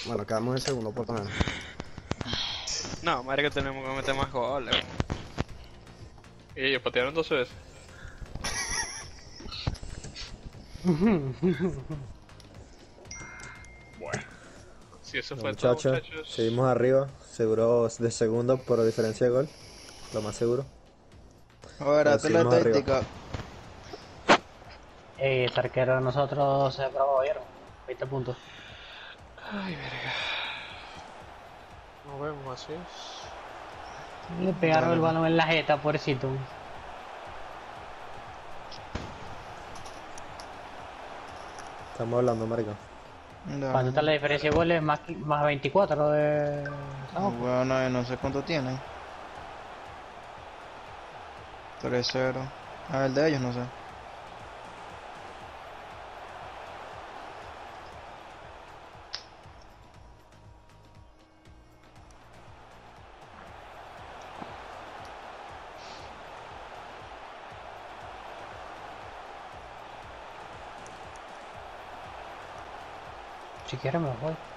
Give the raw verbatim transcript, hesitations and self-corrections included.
Bueno, quedamos en segundo por lo menos. No, madre que tenemos que meter más goles. Y ellos patearon dos veces. Bueno, si eso Los fue todo, muchachos, muchachos. seguimos arriba, seguro de segundo por diferencia de gol, lo más seguro. Ahora, Pero la seguimos arriba. táctica. Eh, este arquero de nosotros se probó, ¿vieron? veinte puntos. Ay, verga. Nos vemos así. Le pegaron Dale, el pues. balón en la jeta, pobrecito. Estamos hablando, marico. Dale. ¿Cuánto está la diferencia de goles? Más, qui- más veinticuatro de... Ah, bueno, eh, no sé cuánto tienen. tres cero. Ah, el de ellos no sé. Si quieres me voy.